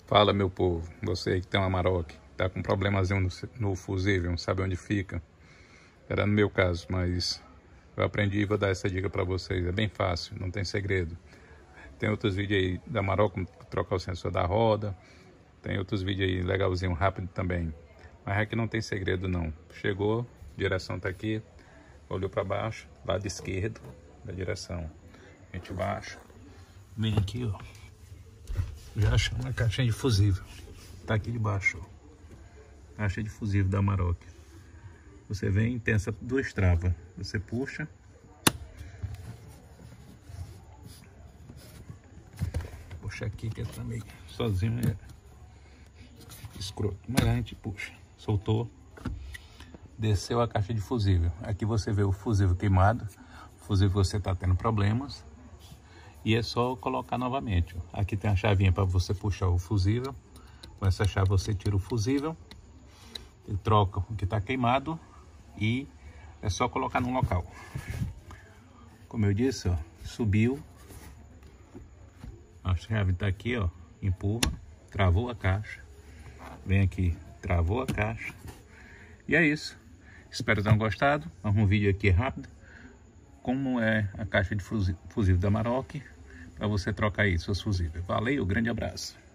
Fala, meu povo, você aí que tem uma Amarok, tá com um problemazinho no fusível, não sabe onde fica. Era no meu caso, mas eu aprendi e vou dar essa dica pra vocês. É bem fácil, não tem segredo. Tem outros vídeos aí da Amarok, como trocar o sensor da roda. Tem outros vídeos aí legalzinho, rápido também. Mas aqui não tem segredo não. Chegou, direção tá aqui, olhou pra baixo, lado esquerdo da direção. A gente baixa, vem aqui, ó. Já achamos uma caixinha de fusível. Tá aqui debaixo, ó. Caixa de fusível da Amarok. Você vem, tem essas duas travas. Você puxa. Puxa aqui que é também sozinho é escroto. Mas a gente puxa. Soltou. Desceu a caixa de fusível. Aqui você vê o fusível queimado. O fusível você tá tendo problemas. E é só colocar novamente. Aqui tem a chavinha para você puxar o fusível. Com essa chave você tira o fusível. E troca o que está queimado. E é só colocar no local. Como eu disse, ó, subiu. A chave está aqui, ó. Empurra. Travou a caixa. Vem aqui. Travou a caixa. E é isso. Espero que tenham gostado. Um vídeo aqui rápido. Como é a caixa de fusível da Amarok, para você trocar aí seus fusíveis. Valeu, grande abraço.